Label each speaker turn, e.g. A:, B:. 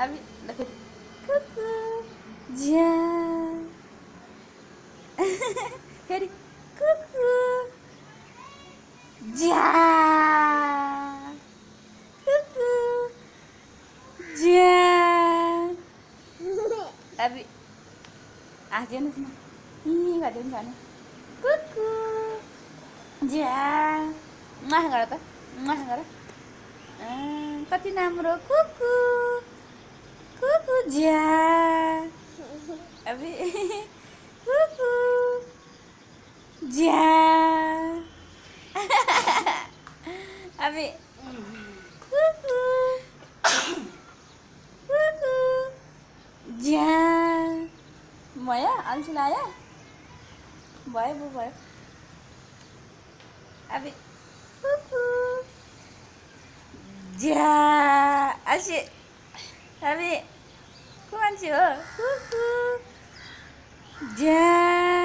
A: अभी फिर कुकू ज्या फिर कुकू ज्या कुकू ज्या अभी आँख न गरिदिनु भने कुकू ज्या माहा गर त माहा गर कति राम्रो कुकू कुकू ज्या अभी कुकू ज्या अभी कुकू कुकू ज्या भयो अल्छी लाग्यो भयो बु भयो अभी कुकू ज्या असी अभी को मान्छे हो कुकू ज्या